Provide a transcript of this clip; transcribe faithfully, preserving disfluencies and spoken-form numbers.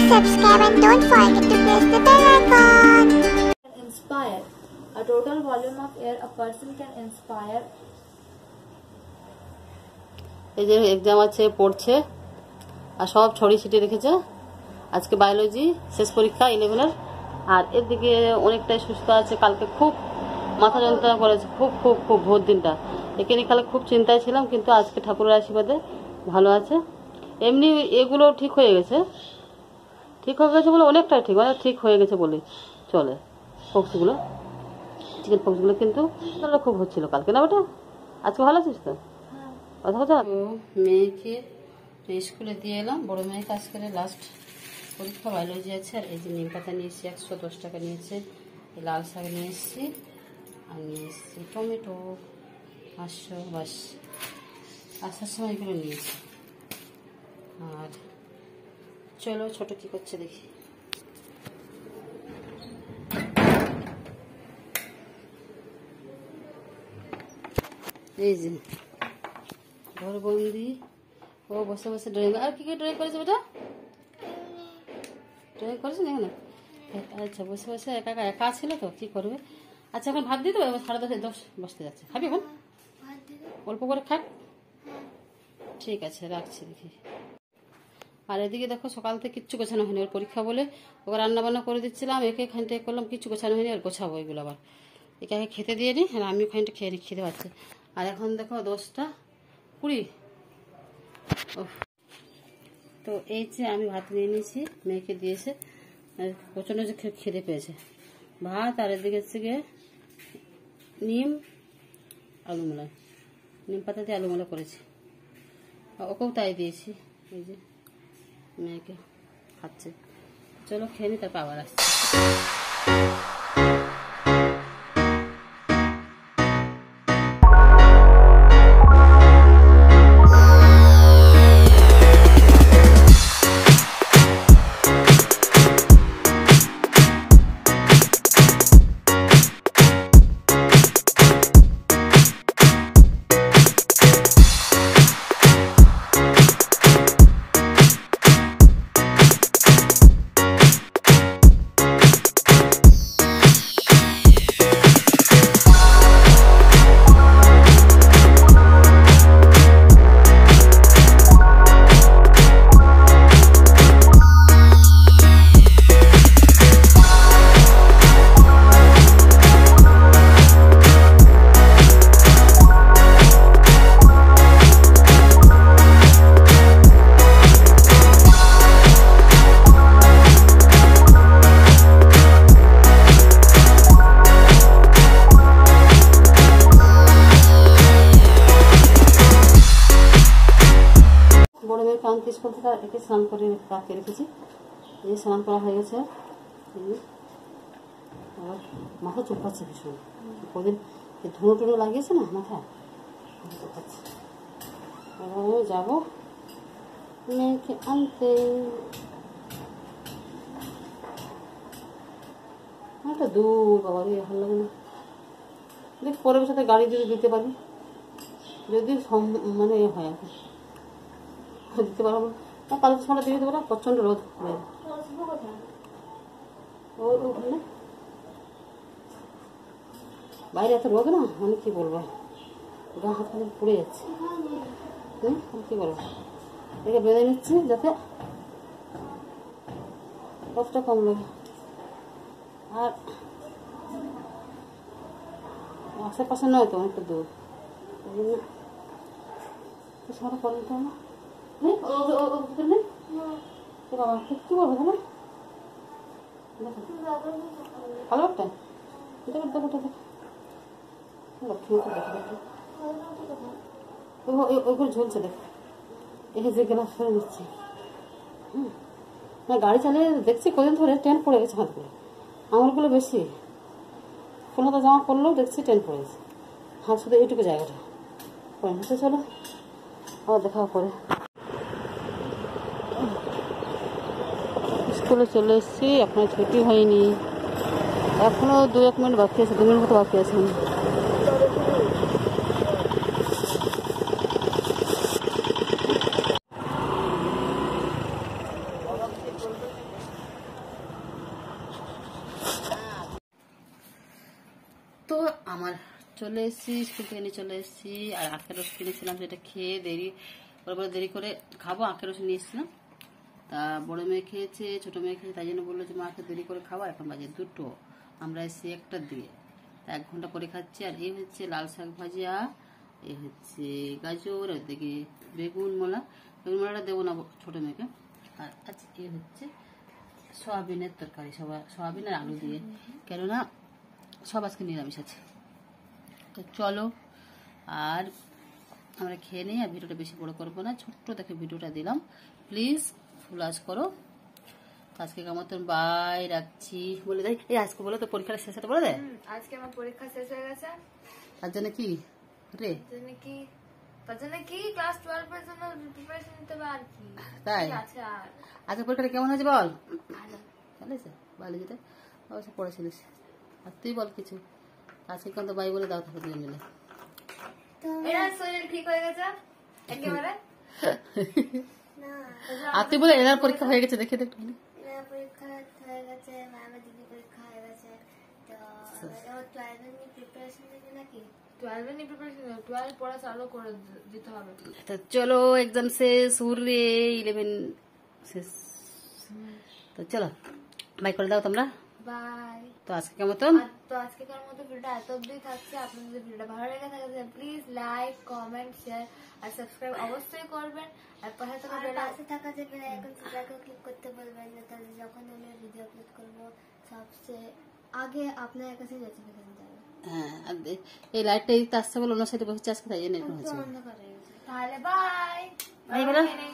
subscribe and don't forget to press the bell icon. Inspire. A total volume of air a person can inspire. এই যে exam আছে পড়ছে আর সব ছড়ি ছিটিয়ে রেখেছে। আজকে বায়োলজি শেষ পরীক্ষা ইলেভেনের। আর এদিকে অনেকটাই সুস্থ আছে। কালকে খুব মাথা যন্ত্রণা করেছে, খুব খুব খুব ভোর দিনটা। একে নিয়ে কালকে খুব চিন্তায় ছিলাম, কিন্তু আজকে ঠাকুরের আশীর্বাদে ভালো আছে। এমনি এগুলো ঠিক হয়ে গেছে, ঠিক হয়ে গেছে বলে অনেকটাই ঠিক, মানে ঠিক হয়ে গেছে বলে চলে। পক্সগুলো, চিকেন পক্সগুলো কিন্তু তাহলে খুব হচ্ছিল কালকে, না ওটা? আজকে ভালো আছিস তো? কথা কথা মেয়েকে স্কুলে দিয়ে এলাম। বড় মেয়েকে আজকে লাস্ট পরীক্ষা বায়োলজি আছে। আর এই যে নিম পাতা নিয়ে এসেছি, একশো দশ টাকা নিয়েছে। লাল শাক নিয়ে এসেছি, আর নিয়ে এসেছি টমেটো পাঁচশো, বাস আসার সময় এগুলো নিয়েছি। আর চলো ছোট কি করছে দেখি। এই যে ঘরবন্দি, ও বসে বসে ড্রয়িং। আর কি কি ড্রয়িং করেছে বেটা? ড্রয়িং করেছে না এখানে? আচ্ছা, বসে বসে একা একা একা ছিল তো, কি করবে। আচ্ছা, এখন ভাত দিয়ে দেবো। এবার সাড়ে দশে দশ বসতে যাচ্ছে। খাবি এখন? অল্প করে খাক। ঠিক আছে, রাখছি দেখি। আর এদিকে দেখো সকাল থেকে কিচ্ছু গোছানো হয়নি, ওর পরীক্ষা বলে ওকে রান্না বান্না করে দিচ্ছিলাম। একে খানিটা করলাম, কিচ্ছু গোছানো হয়নি। আর গোছাবো এগুলো আবার। একে খেতে দিয়ে নিই, আর আমিও খানিটা খেয়ে নিই, খিদে পাচ্ছে। আর এখন দেখো দশটা কুড়ি। তো এই যে আমি ভাত নিয়ে নিয়েছি, মেয়েকে দিয়েছে। প্রচণ্ড যে খিদে পেয়েছে। ভাত আর এদিকে হচ্ছে গিয়ে নিম আলুমলা, নিম পাতা দিয়ে আলুমলা করেছি। ওকেও তাই দিয়েছি। এই যে মেয়েকে খাচ্ছে। চলো খেয়ে নি, তারপর আবার আসছি। স্কুল থেকে একে স্নান করে রাখতে রেখেছি। এই স্নান করা হয়ে গেছে। আবার মাথা চুপাচ্ছে ভীষণ, কদিন ধুনো টুনো লাগিয়েছে না মাথায়, চুপাচ্ছে। এবার আমি যাবো মেয়েকে আনতে। একটা দূর বাবা, ভালো লাগে না। দেখ পরের সাথে গাড়ি যদি দিতে পারি, যদি মানে হয় আর কি দিতে পারবো। কালকে সময় দিয়ে দেবো না, প্রচণ্ড রোদ। ওখানে বাইরে এত রোদ না, মানে কি বলবো, গা হাত খালি পুড়ে যাচ্ছে। হুম, কি বলবো, একে বেঁধে নিচ্ছি যাতে রোদটা কম লাগে। আর আশেপাশে নয় তো, অনেকটা দূর, ওই জন্য সারা করে দিতে হবে। বাবা কি বলবো তাহলে, ভালো একটা দেখো দেখো দেখো লক্ষ্মী দেখো দেখো ওইগুলো ঝুলছে। দেখো এই যে গ্লাস ফেলে দিচ্ছে। হুম, না গাড়ি চালিয়ে দেখছি কদিন ধরে ট্রেন পড়ে গেছে হাতগুলো, আঙুলগুলো বেশি। কোনো তো জামা পরলেও দেখছি ট্রেন পড়ে গেছে হাত, শুধু এইটুকু জায়গাটা পরে নিতে। চলো আবার দেখা পরে। স্কুলে চলে এসেছি, এখনো ছুটি হয়নি, এখনো দু এক মিনিট বাকি আছে, দু মিনিট মতো বাকি আছে। চলে এসেছি, স্কুল থেকে নিয়ে চলে এসেছি। আর আখের রস কিনেছিলাম, সেটা খেয়ে দেরি পরে পরে দেরি করে খাবো। আখের রস নিয়ে এসেছিলাম, তা বড় মেয়ে খেয়েছে, ছোট মেয়ে খেয়েছে, তাই জন্য বললো যে মাকে দেরি করে খাওয়া। এখন বাজে দুটো, আমরা এসেছি একটার দিকে, তা এক ঘন্টা করে খাচ্ছি। আর এই হচ্ছে লাল শাক ভাজা, এই হচ্ছে গাজর, আর দিকে বেগুন মোলা। বেগুন মোলাটা দেবো না ছোট মেয়েকে। আর আজকে হচ্ছে সয়াবিনের তরকারি, সবা সয়াবিন আর আলু দিয়ে, কেননা সব আজকে নিরামিষ আছে। তো চলো আর আমরা খেয়ে নিই। আর ভিডিওটা বেশি বড় করবো না, ছোট্ট দেখে ভিডিওটা দিলাম, প্লিজ ফুলাজ করো। আজকে মতন বাই, রাখছি। বলে দেয় এই আজকে বলে তো পরীক্ষাটা শেষ হতে বলে দেয়। আজকে আমার পরীক্ষা শেষ হয়ে গেছে। তার জন্য কি রে, তার জন্য কি তার জন্য কি ক্লাস টুয়েলভ এর জন্য প্রিপারেশন নিতে হবে। আর কি তাই আছে? আর আজকে পরীক্ষাটা কেমন হয়েছে বল? ভালো চলেছে, ভালো যেটা অবশ্য পড়েছিলিস। আর তুই বল কিছু। আজকে কিন্তু বাই বলে দাও তাহলে দুজন মিলে। এরা শরীর ঠিক হয়ে গেছে একেবারে। না, আর তুই বলে এনার পরীক্ষা হয়ে গেছে, দেখে দেখি। এরা পরীক্ষা হয়ে গেছে, ম্যামের দিদি পরীক্ষা হয়ে গেছে। তো এবার টুয়েলভের নিয়ে প্রিপারেশন নিবি নাকি? টুয়েলভ এর প্রিপারেশন টুয়েলভ পড়া চালু করে দিতে হবে। তো চলো এক্সাম শেষ, উড়ে ইলেভেন শেষ। তো চলো বাই করে দাও তোমরা। বাই। তো আজকে মতন তো আজকেকার মতো ভিডিওটা এত অবধি থাকছে। আপনাদের যদি ভিডিওটা ভালো লেগে থাকে প্লিজ লাইক, কমেন্ট, শেয়ার আর সাবস্ক্রাইব অবশ্যই করবেন। আর পাশে থাকা আর বেল পাশে থাকা যে বেল আইকন সেটাকেও ক্লিক করতে বলবেন, যাতে যখন আমি ভিডিও আপলোড করবো সবচেয়ে আগে আপনার কাছে নোটিফিকেশন যাবে। হ্যাঁ, আর এই লাইটটা এই আসছে বলে ওনার সাথে বসে আজকে, তাই জন্য এরকম হচ্ছে। অন্ধকার হয়ে গেছে। তাহলে বাই। বাই বলো।